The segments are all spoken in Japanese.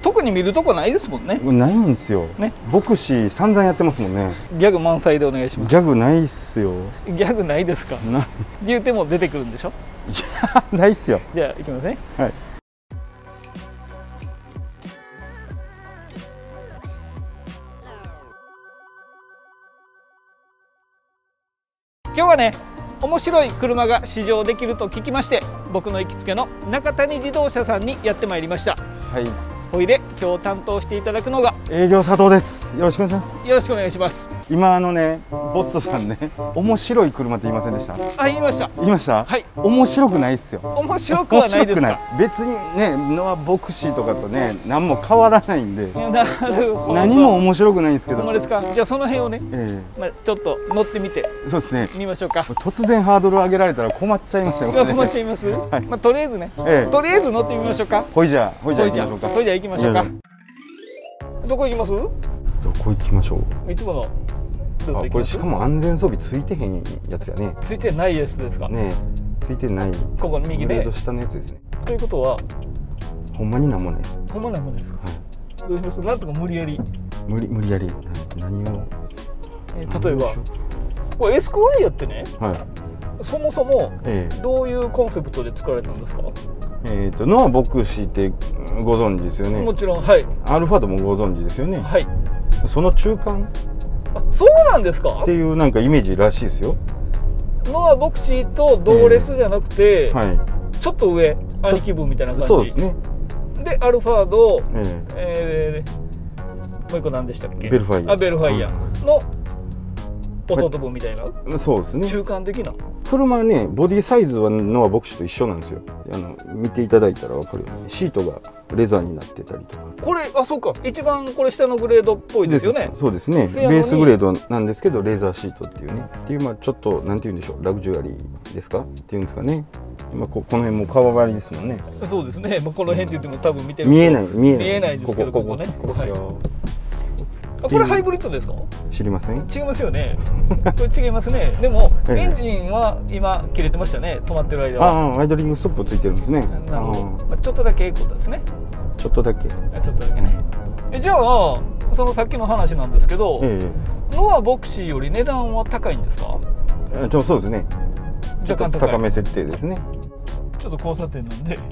特に見るとこないですもんね。 ないんですよ。 ね、 牧師散々やってますもんね。 ギャグ満載でお願いします。 ギャグないっすよ。 ギャグないですか。言うても出てくるんでしょ。 いや、ないっすよ。 じゃあいきますね。 はい。 今日はね、面白い車が試乗できると聞きまして、僕の行きつけの中谷自動車さんにやってまいりました。 はい。 ほいで今日担当していただくのが営業佐藤です。よろしくお願いします。 よろしくお願いします。 今ね、ボットさんね、面白い車って言いませんでした？ あ、言いました。 言いました。 はい。 面白くないっすよ。 面白くはないですか。 別にね、ノア牧師とかとね、何も変わらないんで。 なるほど。 何も面白くないんですけど。 ほんまですか。じゃあその辺をね、ちょっと乗ってみて。 そうですね。 見ましょうか。 突然ハードル上げられたら困っちゃいますよ。 困っちゃいます。はい。とりあえずね、とりあえず乗ってみましょうか。 ほいじゃ行きましょうか。 ほいじゃ行きましょうか。どこ行きます？ どこ行きましょう。 いつもの。 これしかも安全装備ついてへんやつやね。 ついてないやつですかね。 ついてない。 ここの右でグレード下のやつですね。 ということはほんまになんもないです。 ほんまなんもないですか。どうします？なんとか無理やり無理やり何を、 例えばこれエスクワイアってね、そもそもどういうコンセプトで作られたんですか？ ノア牧師ってご存知ですよね。 もちろん。はい。 アルファードもご存知ですよね。 はい。 その中間。 あ、そうなんですか。 っていうなんかイメージらしいですよ。 ノア牧師と同列じゃなくて、ちょっと上、兄貴分みたいな感じ。 そうですね。 でアルファード、もう一個何でしたっけ？ ベルファイア。 ベルファイアの弟分みたいな。 そうですね。 中間的な。 車はね、ボディサイズはノア牧師と一緒なんですよ。見ていただいたら分かるようにシートがレザーになってたりとか。 これ、あ、そうか、一番これ下のグレードっぽいですよね。 そうですね。ベースグレードなんですけどレーザーシートっていうね、っていうちょっとなんて言うんでしょう、ラグジュアリーですかっていうんですかね。この辺も革張りですもんね。 そうですね。この辺って言っても多分見てる見えないですけど、ここね。これハイブリッドですか？ 知りません？ 違いますよね。これ違いますね。でもエンジンは今切れてましたね。止まってる間は。 アイドリングストップついてるんですね。 なるほど。ちょっとだけエコですね。 ちょっとだけ。 ちょっとだけね。じゃあそのさっきの話なんですけど、ノア牧師より値段は高いんですか？ そうですね。若干高め設定ですね。 ちょっと交差点なんで。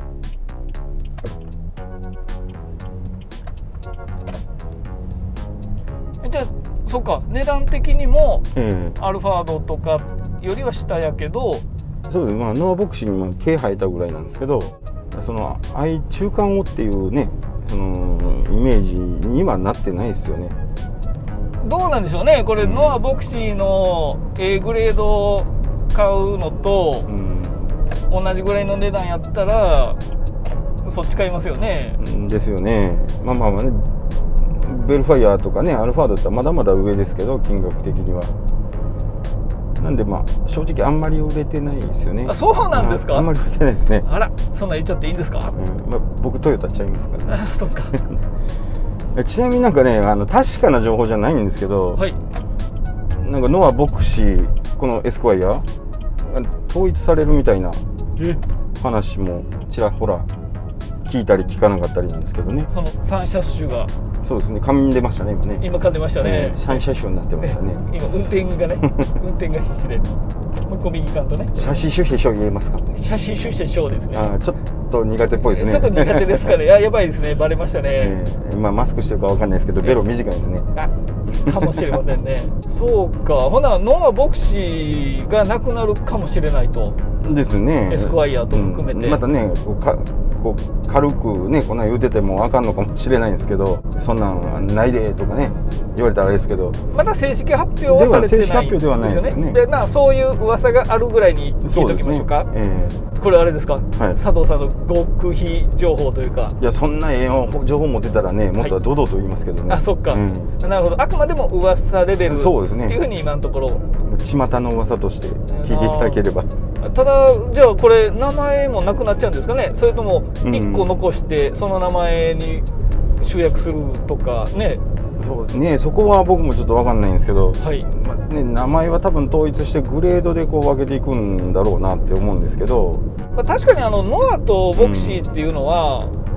じゃあそうか、値段的にもアルファードとかよりは下やけど、 そうです。ノア牧師に毛生えたぐらいなんですけど、その中間をっていうね、そのイメージにはなってないですよね。 どうなんでしょうね。これ、ノア牧師の A グレードを買うのと、同じぐらいの値段やったらそっち買いますよね。 ですよね。ね、ベルファイアとかね、アルファードだったらまだまだ上ですけど、金額的には。なんで正直あんまり売れてないですよね。 あ、そうなんですか。 あんまり売れてないですね。 あら、そんな言っちゃっていいんですか。 僕トヨタちゃいますからね。 あ、そっか。 ちなみになんかね、確かな情報じゃないんですけど、なんかノア牧師、このエスクワイア統一されるみたいな話もちらほら聞いたり聞かなかったりなんですけどね。その 3車種が。 そうですね、噛んでましたね、今ね。 今噛んでましたね。 3車種になってましたね。 今運転がね、運転が必死で。もう一個右側とね。 シャシシュシェショ言えますか？ シャシシュシェショですね。 ちょっと苦手っぽいですね。 ちょっと苦手ですかね。やばいですね。バレましたね。 今マスクしてるかわかんないですけど、ベロ短いですね。 かもしれませんね。そうか。ほなノア牧師がなくなるかもしれないと。 ですね。 エスクワイアと含めて。 またね、こう軽くね、こんなん言うててもあかんのかもしれないんですけど、そんなんないでとかね言われたらあれですけど、 まだ正式発表はされてない。 正式発表ではないですよね。 で、そういう噂があるぐらいに聞いておきましょうか。これあれですか、佐藤さんの極秘情報というか。 いや、そんな情報持ってたらね、もっと堂々と言いますけどね。 あ、そっか。なるほど。あくまでも噂レベルっていうふうに今のところ巷の噂として聞いていただければ。 ただ、じゃあこれ名前もなくなっちゃうんですかね。それとも1個残してその名前に集約するとかね。 そうね、そこは僕もちょっと分かんないんですけど、名前は多分統一してグレードでこう分けていくんだろうなって思うんですけど、 確かにノアとボクシーっていうのは、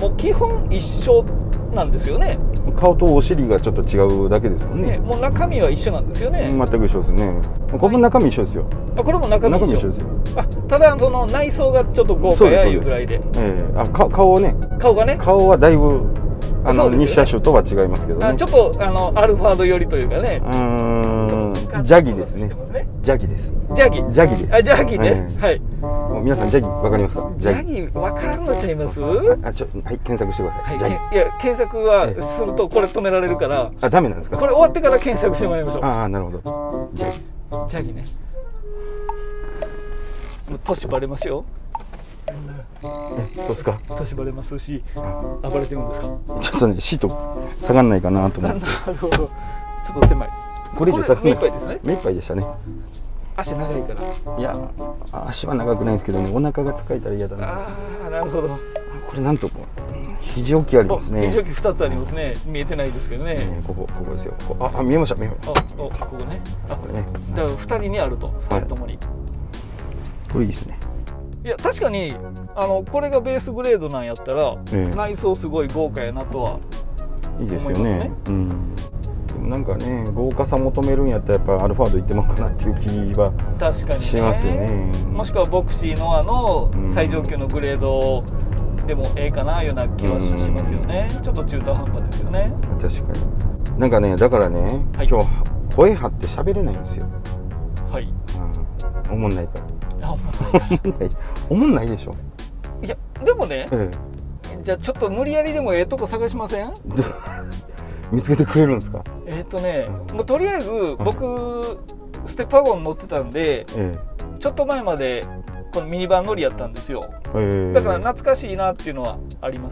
もう基本一緒なんですよね。 顔とお尻がちょっと違うだけですもんね。 もう中身は一緒なんですよね。 全く一緒ですね。これも中身一緒ですよ。 これも中身一緒ですよ。ただその内装がちょっと豪華やいうぐらいで。 顔ね。 顔がね。 顔はだいぶ日車種とは違いますけどね。 ちょっとアルファード寄りというかね。 ジャギですね。ジャギです。 ジャギ。 ジャギです。 ジャギね。はい。 皆さんジャギわかりますか？ ジャギわからんのちゃいます？ はい、検索してください。ジャギ。 いや検索はするとこれ止められるから。 ダメなんですか？ これ終わってから検索してもらいましょう。 なるほど。ジャギ。 ジャギね。年バレますよ。 そうですか。 年バレますし、暴れてるんですか。 ちょっとねシート下がんないかなと思って。 なるほど。ちょっと狭い。 これ以上下がんない。 目いっぱいですね。 目いっぱいでしたね。 足長いから。 いや足は長くないんですけどね、お腹が使えたら嫌だな。 なるほど。 これなんと肘置きありますね。 肘置き2つありますね。見えてないですけどね。 ここですよ。見えました。見えました。 ここね。 これね。 だから2人にあると、2人ともに。 これいいですね。 いや確かにこれがベースグレードなんやったら、内装すごい豪華やなとはいいですよね。なんかね豪華さ求めるんやったらやっぱアルファード行ってもかなっていう気はしますよね。 もしくはボクシーの最上級のグレードでもええかないうような気はしますよね。ちょっと中途半端ですよね。 確かに。なんかねだからね、今日声張って喋れないんですよ。 はい。 おもんないから。おもんないでしょ。 いやでもね、じゃあちょっと無理やりでもええとこ探しません？ 見つけてくれるんですか？ もうとりあえず僕ステップワゴン乗ってたんで、ちょっと前までこのミニバン乗りやったんですよ。だから懐かしいなっていうのはあります。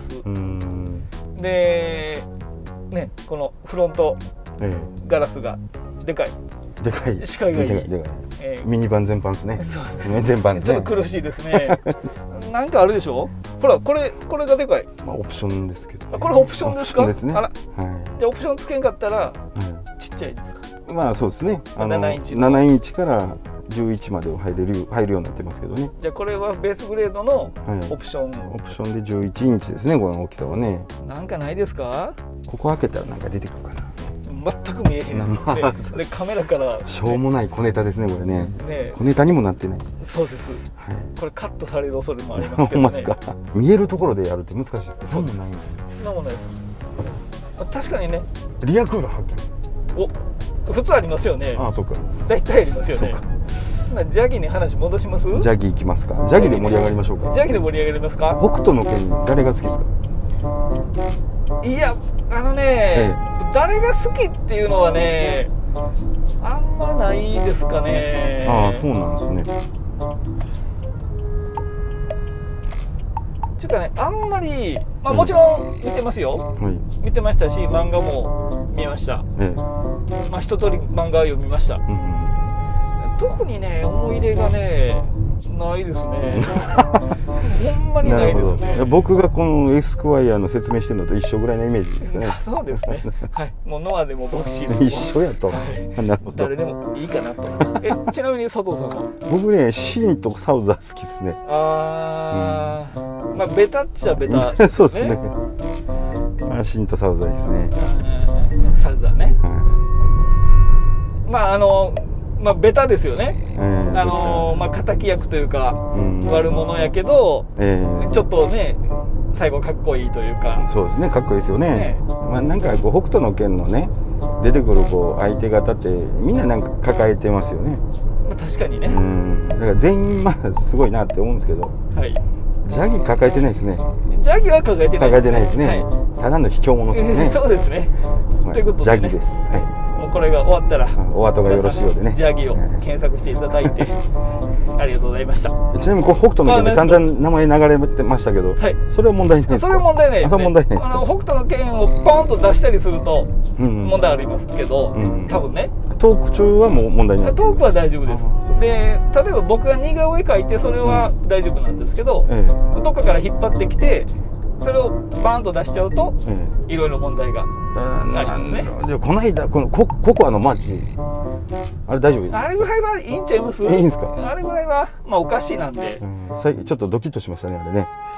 でね、このフロントガラスがでかい。視界がいい。 ミニバン全般ですね。そうですね。全般ですね。 ちょっと苦しいですね。なんかあるでしょ。ほらこれがでかい。 オプションですけど。 これオプションですか？ ですね。 あら。じゃあオプションつけんかったらちっちゃいですか？ そうですね。7インチから11まで入るようになってますけどね。 じゃあこれはベースグレードのオプション。 オプションで11インチですね。この大きさはね。 なんかないですか？ ここ開けたらなんか出てくるかな。 全く見えへんでカメラからしょうもない小ネタですねこれね。小ネタにもなってない。 そうです。これカットされる恐れもありますけどね。 見えるところでやるって難しい。 そうです。なもない。確かにね。 リアクーラー発見。普通ありますよね。 そうか。 大体ありますよね。ジャギに話戻します？ジャギ行きますか。ジャギで盛り上がりましょうか。 ジャギで盛り上がりますか。 北斗の拳誰が好きですか？ いや誰が好きっていうのはねあんまないですかね。 そうなんですね。 っていうかねあんまりもちろん見てますよ。見てましたし漫画も見ました。一通り漫画は読みました。特にね思い入れがねないですね。ほんまにないですね。 僕がこのエスクワイヤーの説明してるのと一緒ぐらいのイメージですね。 そうですね。はい。もうノアでもボクシーでも一緒やと。 誰でもいいかなと。ちなみに佐藤さんは？ 僕ねシーンとサウザー好きですね。 ベタっちゃベタ。 そうですね。シーンとサウザーですね。サウザーね。ベタですよね。敵役というか悪者やけどちょっとね最後かっこいいというか。 そうですね。かっこいいですよね。なんか北斗の拳のね出てくる相手方ってみんななんか抱えてますよね。 確かにね。 だから全員すごいなって思うんですけど。ジャギ抱えてないですね。 ジャギは抱えてないですね。ただの卑怯者ですね。 そうですね。ということでジャギです。 これが終わったらお後がよろしいようでねジャギを検索していただいてありがとうございました。 ちなみに北斗の拳で散々名前流れてましたけど、それは問題ないですか？ それは問題ないですね。 北斗の拳をポンと出したりすると問題ありますけど、多分ねトーク中はもう問題ない。 トークは大丈夫です。で例えば僕が似顔絵描いてそれは大丈夫なんですけど、どっかから引っ張ってきてそれをバーンと出しちゃうといろいろ問題がありますね。 この間このココアのマーチあれ大丈夫です？ あれぐらいはいいんちゃいます？ いいんですか？ あれぐらいはおかしいなんでちょっとドキッとしましたねあれね。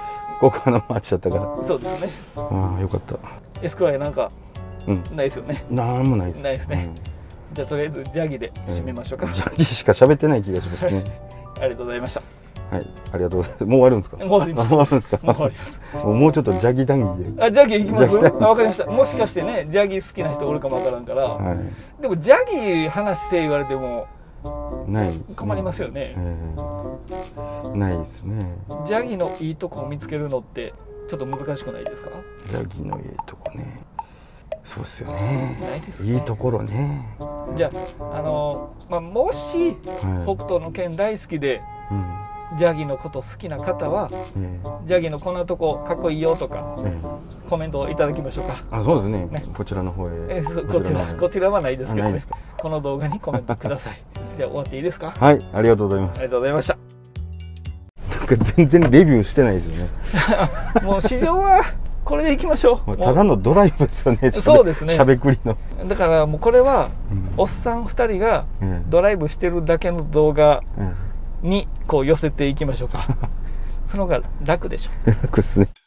福岡の街だったから。 そうですね。 ああ、よかった。 エスクワイアなんかないですよね。 なんもないです。 ないですね。じゃあとりあえずジャギで締めましょうか。 ジャギしか喋ってない気がしますね。 ありがとうございました。 はい、ありがとうございます。もう終わるんですか。 もう終わります。 もう終わるんですか。 もう終わります。 もうちょっとジャギ談義で。 あ、ジャギ行きます。わかりました。もしかしてね、ジャギ好きな人おるかもわからんから。でもジャギ話して言われても。 ない。 困りますよね。 ないですね。 ジャギのいいとこを見つけるのってちょっと難しくないですか。 ジャギのいいとこね。そうですよね。いいところね。 じゃあもし北斗の拳大好きで。ジャギのこと好きな方は、ジャギのこんなとこかっこいいよとか、コメントをいただきましょうか。 あ、そうですね。こちらの方へ。 こちらはないですけどね。この動画にコメントください。じゃあ終わっていいですか。 はい、ありがとうございます。 ありがとうございました。 なんか全然レビューしてないですよね。 もう市場はこれでいきましょう。 ただのドライブですよね。 そうですね。 しゃべくりの。 だからもうこれはおっさん2人がドライブしてるだけの動画にこう寄せていきましょうか。その方が楽でしょ。 楽っすね。